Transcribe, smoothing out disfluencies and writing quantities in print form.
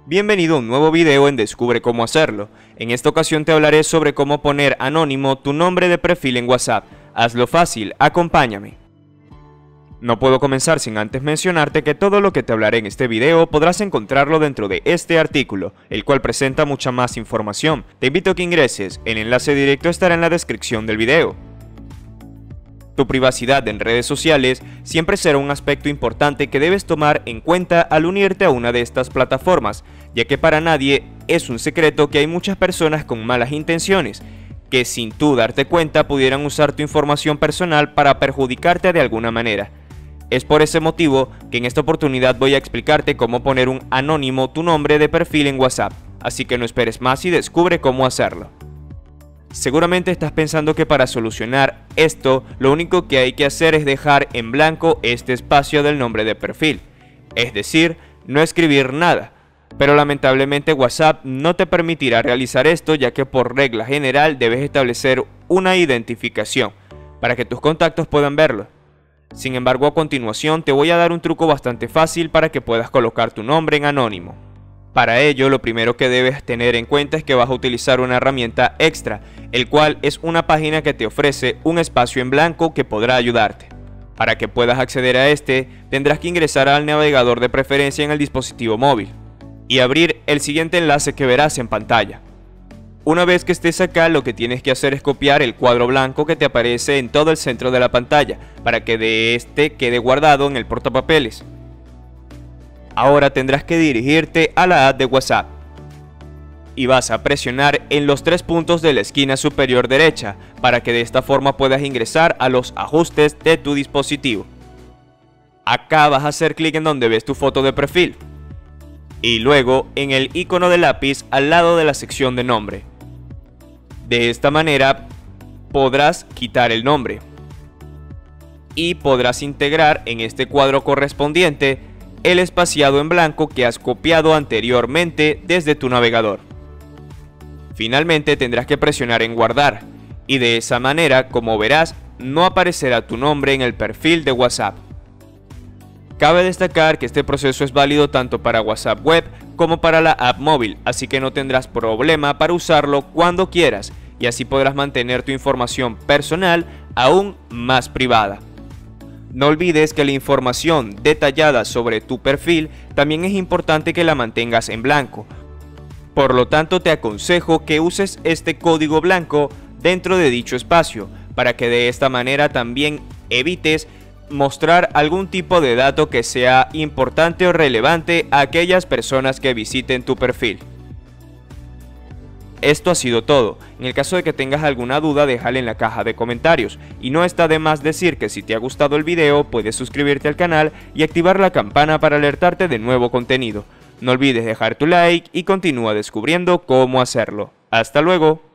Bienvenido a un nuevo video en Descubre cómo hacerlo. En esta ocasión te hablaré sobre cómo poner anónimo tu nombre de perfil en WhatsApp. Hazlo fácil, acompáñame. No puedo comenzar sin antes mencionarte que todo lo que te hablaré en este video podrás encontrarlo dentro de este artículo, el cual presenta mucha más información. Te invito a que ingreses, el enlace directo estará en la descripción del video. Tu privacidad en redes sociales siempre será un aspecto importante que debes tomar en cuenta al unirte a una de estas plataformas, ya que para nadie es un secreto que hay muchas personas con malas intenciones, que sin tú darte cuenta pudieran usar tu información personal para perjudicarte de alguna manera. Es por ese motivo que en esta oportunidad voy a explicarte cómo poner un anónimo tu nombre de perfil en WhatsApp, así que no esperes más y descubre cómo hacerlo. Seguramente estás pensando que para solucionar esto, lo único que hay que hacer es dejar en blanco este espacio del nombre de perfil, es decir, no escribir nada, pero lamentablemente WhatsApp no te permitirá realizar esto, ya que por regla general debes establecer una identificación para que tus contactos puedan verlo. Sin embargo, a continuación te voy a dar un truco bastante fácil para que puedas colocar tu nombre en anónimo. Para ello, lo primero que debes tener en cuenta es que vas a utilizar una herramienta extra, el cual es una página que te ofrece un espacio en blanco que podrá ayudarte. Para que puedas acceder a este, tendrás que ingresar al navegador de preferencia en el dispositivo móvil y abrir el siguiente enlace que verás en pantalla. Una vez que estés acá, lo que tienes que hacer es copiar el cuadro blanco que te aparece en todo el centro de la pantalla, para que de este quede guardado en el portapapeles. Ahora tendrás que dirigirte a la app de WhatsApp y vas a presionar en los tres puntos de la esquina superior derecha para que de esta forma puedas ingresar a los ajustes de tu dispositivo. Acá vas a hacer clic en donde ves tu foto de perfil y luego en el icono de lápiz al lado de la sección de nombre. De esta manera podrás quitar el nombre y podrás integrar en este cuadro correspondiente el espaciado en blanco que has copiado anteriormente desde tu navegador. Finalmente tendrás que presionar en guardar y de esa manera, como verás, no aparecerá tu nombre en el perfil de WhatsApp. Cabe destacar que este proceso es válido tanto para WhatsApp web como para la app móvil, así que no tendrás problema para usarlo cuando quieras y así podrás mantener tu información personal aún más privada. No olvides que la información detallada sobre tu perfil también es importante que la mantengas en blanco. Por lo tanto, te aconsejo que uses este código blanco dentro de dicho espacio, para que de esta manera también evites mostrar algún tipo de dato que sea importante o relevante a aquellas personas que visiten tu perfil. Esto ha sido todo. En el caso de que tengas alguna duda, déjala en la caja de comentarios. Y no está de más decir que si te ha gustado el video, puedes suscribirte al canal y activar la campana para alertarte de nuevo contenido. No olvides dejar tu like y continúa descubriendo cómo hacerlo. ¡Hasta luego!